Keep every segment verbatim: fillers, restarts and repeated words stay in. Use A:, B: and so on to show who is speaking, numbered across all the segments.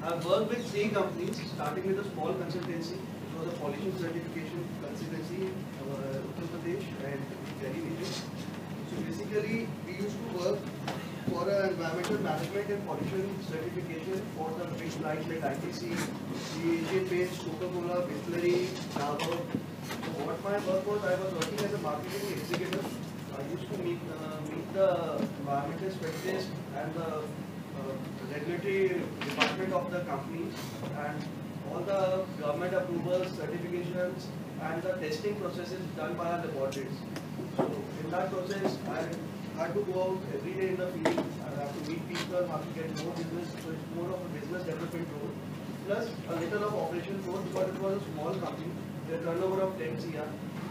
A: I've worked with three companies, starting with a small consultancy. It was a polishing certification consultancy, uh, Uttar Pradesh and Delhi region. So basically, we used to work for an environmental management and pollution certification for the big clients like I T C, the Asian Paints, Coca-Cola, Bisleri, Dabur. So what my work was, I was working as a marketing executive. I used to meet, uh, meet the environmental specialist and the uh, regulatory department of the company and all the government approvals, certifications and the testing processes done by our laboratories. So in that process, I had to go out every day in the field. I have to meet people, have to get more business. So it's more of a business development role. Plus a little of operation role because it was a small company. The turnover of ten C R.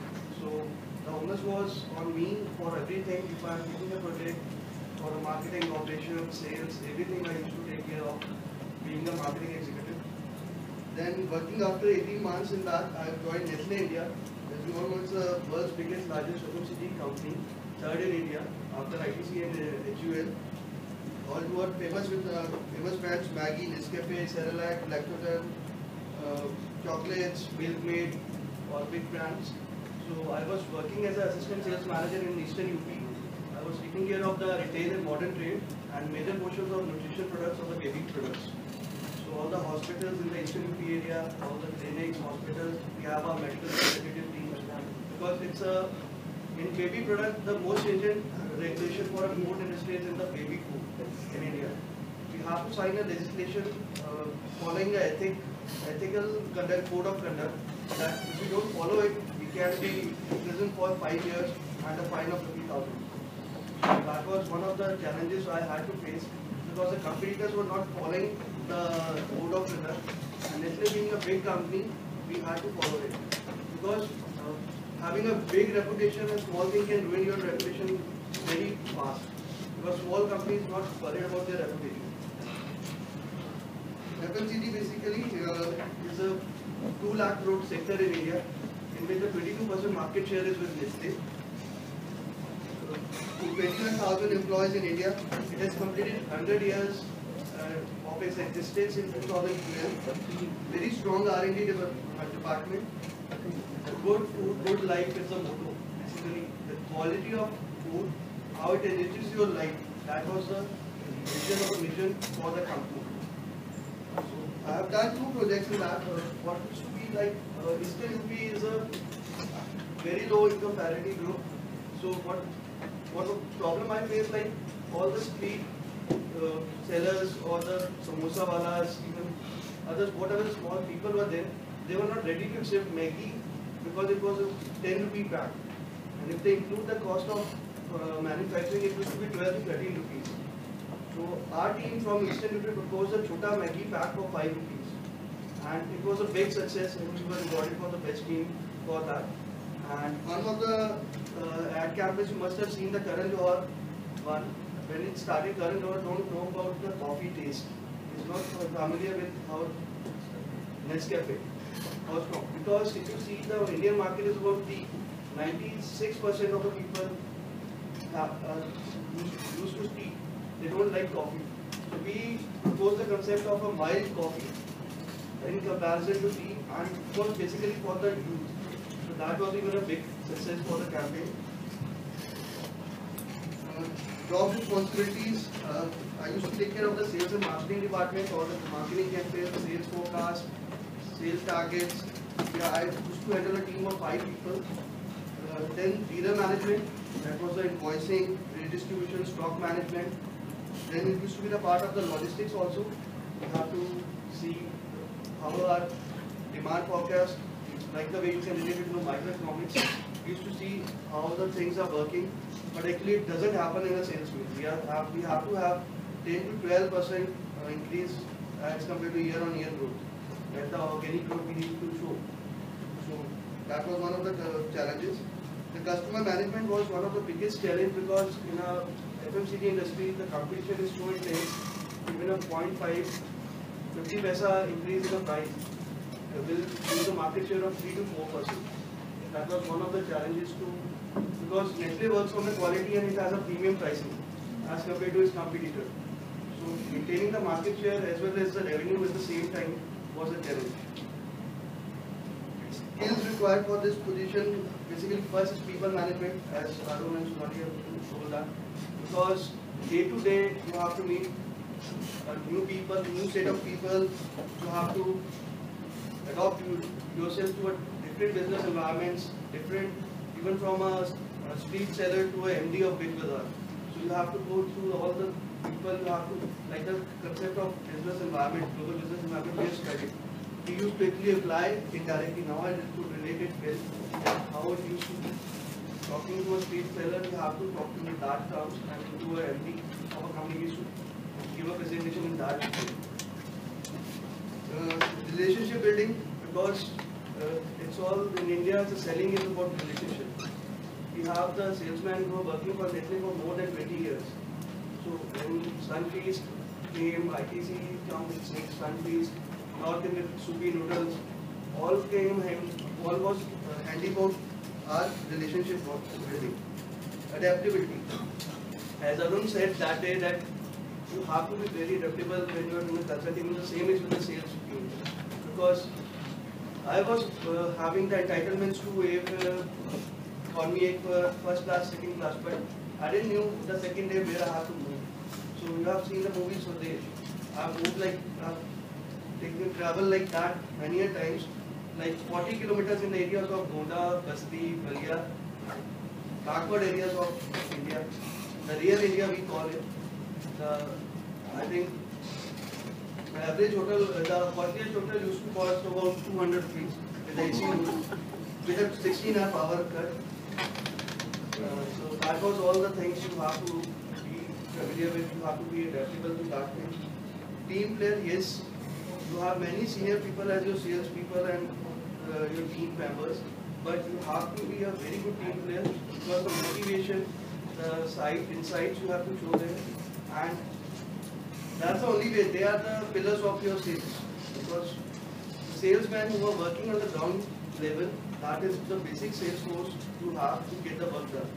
A: So the onus was on me for everything. If I am taking a project for a marketing, operations, sales, everything I used to take care of being a marketing executive. Then working after eighteen months in that, I joined Nestle India. As you all know, it's the world's biggest, largest F M C G company, third in India after I T C and uh, H U L. All who are famous with uh, famous brands Maggi, Nescafe, Cerelac, Lactogen, uh, chocolates, Milkmaid, all big brands. So I was working as an assistant sales manager in Eastern U P. I was taking care of the retail and modern trade and major portions of nutrition products or the baby products. So all the hospitals in the Eastern U P area, all the clinics, hospitals, we have our medical representative team. Because it's a, in baby product, the most stringent regulation for a food industry is in the baby food in India. We have to sign a legislation uh, following the ethic, ethical conduct, code of conduct, that if we don't follow it, we can be in prison for five years and a fine of fifty thousand. So that was one of the challenges I had to face because the competitors were not following the code of conduct. And Nestle being a big company, we had to follow it. Because uh, having a big reputation, a small thing can ruin your reputation very fast. Because small companies not worried about their reputation. F M C G basically uh, is a two lakh crore sector in India, in which the twenty-two percent market share is with Nestle. twenty-one thousand employees in India. It has completed one hundred years uh, of its existence in two thousand twelve. Very strong R and D department. Good food, good life is the motto. Basically, the quality of food, how it enriches your life, that was the vision or mission for the company. So I have done two projects in that. Uh, what used to be like uh, Eastern U P is a very low income parity group. So what what the problem I face, like all the street uh, sellers or the samosa walas, even others, whatever small people were there, they were not ready to accept Maggi because it was a ten rupee pack. And if they include the cost of uh, manufacturing, it used to be twelve to thirteen rupees. So our team from Eastern U P proposed a Chota Maggi pack for five rupees. And it was a big success and we were rewarded for the best team for that. And one of the uh, ad campaigns, you must have seen the Karan Johar one. When it started, Karan Johar don't know about the coffee taste. He's not familiar with how Nescafe. How strong. Because if you see, the Indian market is about tea. ninety-six percent of the people have, uh, used to tea. They don't like coffee. So we proposed the concept of a mild coffee in comparison to tea, and it was basically for the youth. So that was even a big success for the campaign. Uh, job responsibilities. Uh, I used to take care of the sales and marketing department, or the marketing campaign, the sales forecast, sales targets. Yeah, I used to handle a team of five people. Uh, then dealer management, that was the invoicing, redistribution, stock management. Then it used to be the part of the logistics also. We have to see how our demand forecast, like the way you can relate it to microeconomics. We used to see how the things are working, but actually it doesn't happen in a sales field. We are, have we have to have ten to twelve percent increase as compared to year on year growth. That's the organic growth we need to show. So that was one of the uh, challenges. The customer management was one of the biggest challenge because in a F M C G industry, the competition is so intense. Even a zero point five, fifty paisa increase in the price uh, will give the market share of three to four percent. That was one of the challenges too, because Nestle works on the quality and it has a premium pricing as compared to its competitor. So maintaining the market share as well as the revenue at the same time was a challenge. Skills required for this position, basically first is people management, as Arun and Sonali have told that, because day to day you have to meet uh, new people, new set of people, you have to adopt you, yourself to a different business environments, different, even from a, a street seller to a M D of Big Bazaar. So you have to go through all the people, you have to, like the concept of business environment, global business environment, we have studied. We used to quickly apply indirectly. Now I could relate it well. How it used to be. Talking to a street seller, you have to talk to him in that terms, and to a M D of a company, you should give a presentation in that way. Uh, relationship building, because uh, it's all in India, the selling is about relationship. We have the salesmen who are working for Nestle for more than twenty years. So when Sunfeast came, I T C came with Sunfeast, North Indian Soupy Noodles, all came and all was uh, handy about our relationship building. Adaptability. As Arun said that day, that you have to be very adaptable when you are doing consulting. The same is with the sales team. Because I was uh, having the entitlements to a uh, economy for first class, second class, but I didn't know the second day where I have to move. So you have seen the movies for this. I have moved like, I have taken travel like that many a times, like forty kilometers in the areas of Gonda, Basti, Balia, backward areas of India. The real India we call it. The, I think the average hotel, the cottage hotel used to cost about two hundred rupees with the A C room, with a sixteen hour power cut. Uh, so that was all the things you have to be familiar with, you have to be adaptable to that thing. Team player, yes, you have many senior people as your sales people and uh, your team members, but you have to be a very good team player because the motivation, the side insights you have to show them, and that's the only way. They are the pillars of your sales, because salesmen who are working on the ground level, that is the basic sales force you have to get the work done.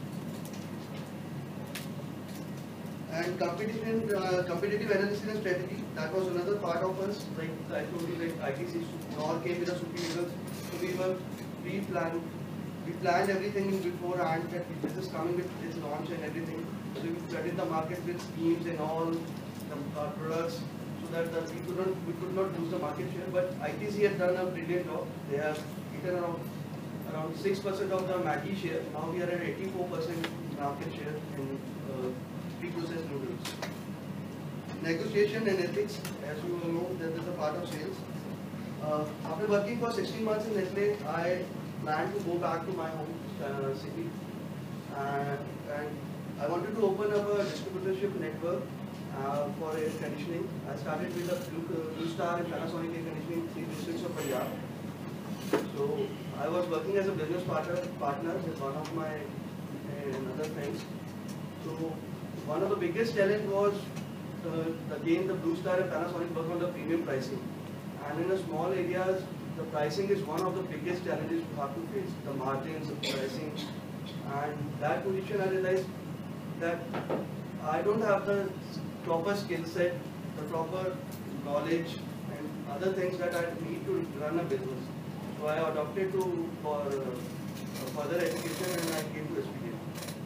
A: And competition, uh, competitive analysis and strategy, that was another part of us. Like I told you, like I T C all came with a Soupy Noodles. So we were pre-planned. We planned everything in beforehand that this is coming with this launch and everything. So we studied the market with schemes and all the uh, products, so that uh, we could not we could not lose the market share. But I T C had done a brilliant job. They have eaten around around six percent of the Maggi share. Now we are at eighty-four percent market share in uh, pre-processed noodles. Negotiation and ethics, as you all know, that is a part of sales. Uh, after working for sixteen months in Nestle, I plan to go back to my home uh, city, uh, and I wanted to open up a distributorship network uh, for air conditioning. I started with a Blue, Blue Star and Panasonic air conditioning three districts of Punjab. So I was working as a business partner partner with one of my uh, other friends. So one of the biggest challenge was uh, again the Blue Star and Panasonic work on the premium pricing, and in the small areas the pricing is one of the biggest challenges you have to face. The margins, the pricing, and that position I realized that I don't have the proper skill set, the proper knowledge, and other things that I need to run a business. So I adopted to for uh, further education, and I came to S P K.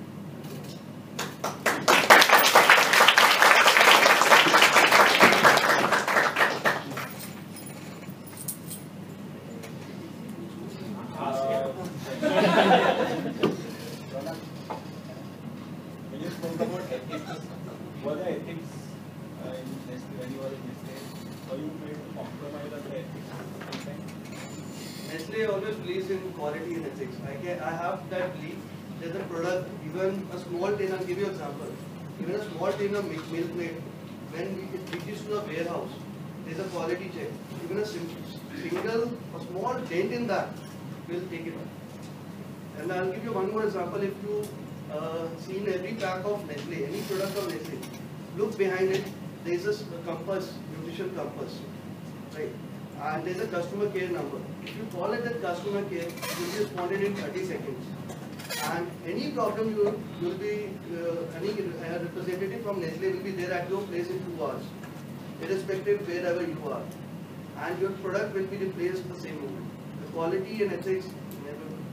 B: When you spoke about ethics, were there ethics uh, in Nestle when you were in Nestle? Were you made to compromise on the ethics sometimes?
A: Nestle always believes in quality and ethics. I can, I have that belief that the product, even a small tin, I'll give you an example. Even a small tin of milk, milk made, when it reaches to a warehouse, there's a quality check. Even a single, a small dent in that will take it up. And I'll give you one more example. If you uh, seen every pack of Nestle, any product of Nestle, look behind it. There's a compass, nutrition compass, right? And there's a customer care number. If you call it that customer care, it will be responded in thirty seconds. And any problem you will be, uh, any uh, representative from Nestle will be there at your place in two hours, irrespective wherever you are. And your product will be replaced the same moment. The quality and ethics never will.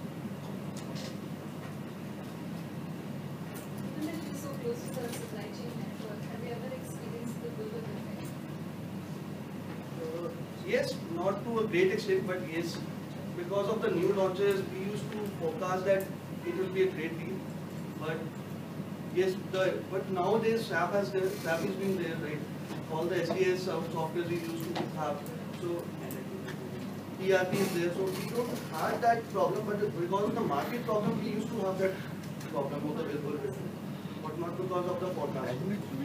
C: When it is so close to the supply chain network, have you ever experienced the Google effect?
A: Uh, yes, not to a great extent, but yes, because of the new launches, we used to forecast that it will be a great deal. But yes, the but nowadays SAP has the SAP has been there, right? All the S D S software we used to have, so E R P is there, so we don't have that problem. But because of the market problem, we used to have that problem of the available, but not because of the forecast.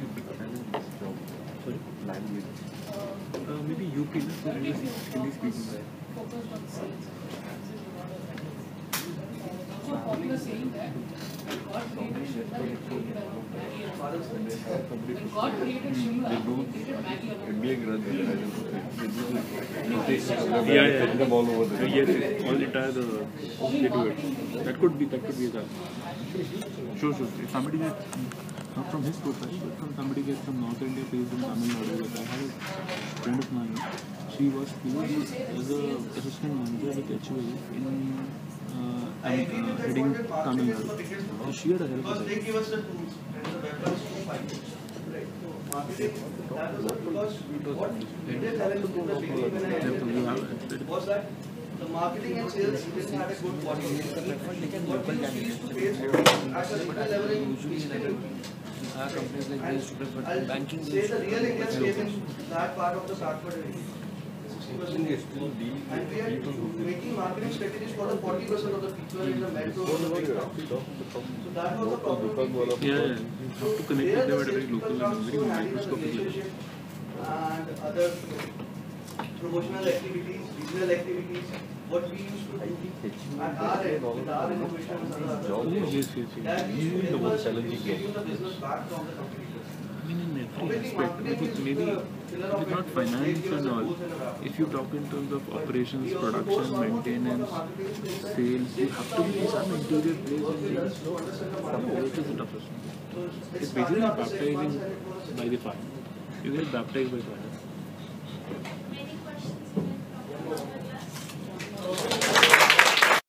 D: Sorry? Language.
E: Uh,
D: Uh, maybe U P,
E: What
D: Hindi
E: if your
D: Hindi
E: work was
D: speaking guy.
E: focused on sales and finances and all of that? It's also a popular saying that when God created Shimla, he created around Maggie alone. When God created Shimla,
D: They do
E: he created Maggie alone.
D: Indian grudge, they do this.
E: Yeah,
D: Yeah, yeah. Them all over the
F: Yes, yes. All entire the
E: Only
F: they do
E: marketing
F: it.
E: will
F: That could be that could be a job.
D: Sure, sure. If somebody gets, not from his profile, but from somebody gets from North India based in Tamil Nadu, like I have a friend of mine, she was placed as a assistant manager with H U A in uh,
A: I agree
D: uh,
A: with that
D: heading
A: point that
D: Tamil
A: marketing is the
D: Nadu.
A: biggest
D: So
A: problem.
D: she had a help
A: Because
D: of
A: they
D: that.
A: give us the tools and the weapons to fight it. Right. So marketing, that was because what we did have in the beginning when I entered was that the marketing and sales didn't have a good coordination. What we used to face at a local level in Eastern
G: Our companies like this, but
A: I'll
G: banking
A: say the real Indians came in that part of the backward area. sixty percent. And we are making marketing strategies for the forty percent of the people in the metro and the big towns. So that was the problem.
F: Yeah, yeah. You have to connect with them at a very local level, very microscopic level.
A: And other promotional activities, regional activities, what we used to do at our end, with our innovations and other
F: Oh,
A: things,
F: yes, yes, yes.
A: that used to
D: The
A: help
D: most
A: us
D: challenging
A: to win the business back from the competitors.
F: I mean, in every
A: Obviously,
F: aspect,
A: marketing
F: maybe,
A: is
F: maybe
A: the pillar of
F: it's
A: it
F: not
A: because they
F: finance
A: give us
F: and
A: the
F: all.
A: tools and the wrap.
F: If you talk in terms of
A: But
F: operations,
A: we also
F: production,
A: force one more thing for the
F: maintenance,
A: marketing is that
F: sales,
A: they
F: you have to be in some interior place
A: work
F: and
A: with
F: do
A: us to understand the market.
F: No, it is the toughest one.
A: So it
F: It's
A: started
F: basically
A: after six months
F: baptizing
A: and it was
F: by the fire. You get baptized by fire.